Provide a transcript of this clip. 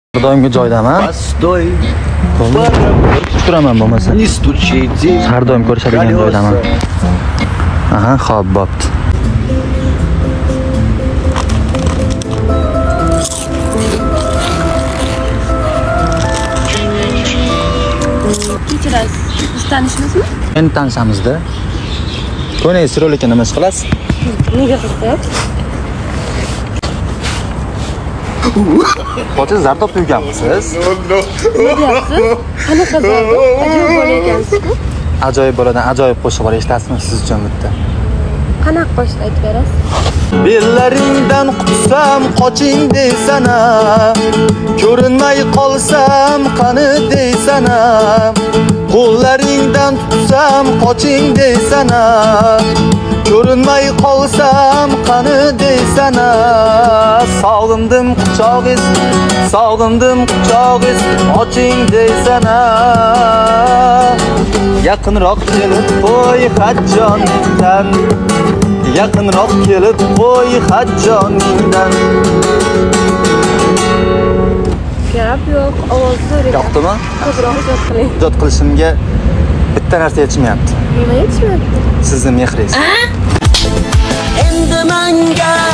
Doimgi joydaman. Постой. Turaman bo'lmasa. Не стучите. Har doim ko'rishadigan joydaman. Aha, xo'p, bo'pti. Kechirasiz. Biz tanishmizmi? Endi tanishamiz-da. Ko'naysiz rolikka nima ish qilasiz? Nega qilyapsiz? Qo'cha zardob tuyganmisiz? Nima deyapsiz? Qanaqa zardob? Ajoyib bola ekansiz-ku. Ajoyib boladan ajoyib qo'shiq bor, eshitasizmi siz uchun bitta? Qanaqa qo'shiq aytib berasiz? Bellaringdan qutsam qoching deysana, ko'rinmay qolsam qani deysana, qo'llaringdan tutsam qoching deysana, ko'rinmay qolsam qani deysana, sog'indim quchog'iz, oching deysana, yaqinroq kelib qo'y xatjoningdan, yaqinroq kelib qo'y xatjoningdan. Gap yo'q, ovoz zo'r ekan. Yoqdimi? Ko'proq ijod qiling. Ijod qilishimga bitta narsa yetishmayapti. Nima yetishmayapti? Sizni mehringiz. Endi menga